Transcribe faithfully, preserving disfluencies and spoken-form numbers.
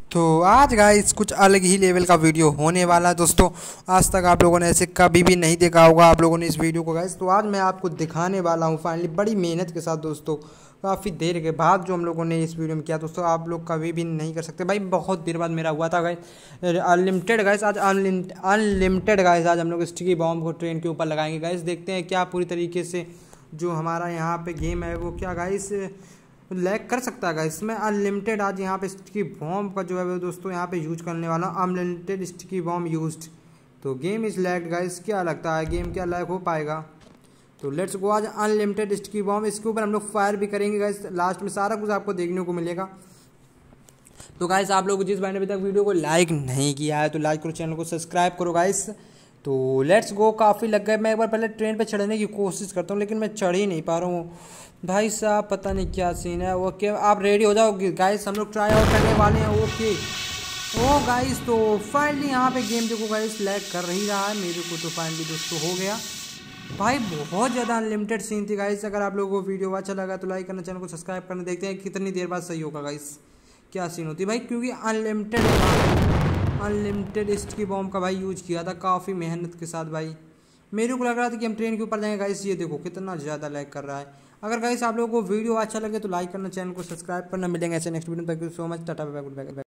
तो आज गाइस कुछ अलग ही लेवल का वीडियो होने वाला है दोस्तों। आज तक आप लोगों ने ऐसे कभी भी नहीं देखा होगा आप लोगों ने इस वीडियो को गाइस। तो आज मैं आपको दिखाने वाला हूं फाइनली बड़ी मेहनत के साथ दोस्तों, काफ़ी देर के बाद जो हम लोगों ने इस वीडियो में किया दोस्तों। आप लोग कभी भी नहीं कर सकते भाई, बहुत देर बाद मेरा हुआ था गाइस। अनलिमिटेड गाइस, आज अनलिमिटेड गाइस आज हम लोग स्टिकी बॉम्ब को ट्रेन के ऊपर लगाएंगे गाइस। देखते हैं क्या पूरी तरीके से जो हमारा यहाँ पे गेम है वो क्या गाइस लैग कर सकता है गाइस। मैं अनलिमिटेड आज यहाँ पे स्टिकी बॉम्ब का जो है वो दोस्तों यहाँ पे यूज करने वाला हूँ। अनलिमिटेड स्टिकी बॉम्ब यूज्ड, तो गेम इज लैग गाइस। क्या लगता है गेम क्या लैग हो पाएगा? तो लेट्स गो, आज अनलिमिटेड स्टिकी बॉम्ब, इसके ऊपर हम लोग फायर भी करेंगे गाइस। लास्ट में सारा कुछ आपको देखने को मिलेगा। तो गाइस आप लोग जिस भाई ने अभी तक वीडियो को लाइक नहीं किया है तो लाइक करो, चैनल को सब्सक्राइब करो गाइस। तो लेट्स गो, काफ़ी लग गए। मैं एक बार पहले ट्रेन पे चढ़ने की कोशिश करता हूँ लेकिन मैं चढ़ ही नहीं पा रहा हूँ भाई साहब, पता नहीं क्या सीन है। ओके आप रेडी हो जाओ गाइस, हम लोग ट्राई आउट करने वाले हैं। ओके ओ गाइस, तो फाइनली यहाँ पे गेम देखो गाइस लैग कर ही रहा है मेरे को। तो फाइनली दोस्तों हो गया भाई, बहुत ज़्यादा अनलिमिटेड सीन थी गाइस। अगर आप लोगों को वीडियो अच्छा लगा तो लाइक करना, चैनल को सब्सक्राइब करना। देखते हैं कितनी देर बाद सही होगा गाइस, क्या सीन होती है भाई, क्योंकि अनलिमिटेड अनलिमिटेड स्टिकी बॉम्ब का भाई यूज किया था काफ़ी मेहनत के साथ भाई। मेरे को लग रहा था कि हम ट्रेन के ऊपर जाएंगे गाइस। ये देखो कितना ज़्यादा लैग कर रहा है। अगर गाइस आप लोगों को वीडियो अच्छा लगे तो लाइक करना, चैनल को सब्सक्राइब करना। मिलेंगे ऐसे नेक्स्ट वीडियो में। Thank you so much, tata bye bye.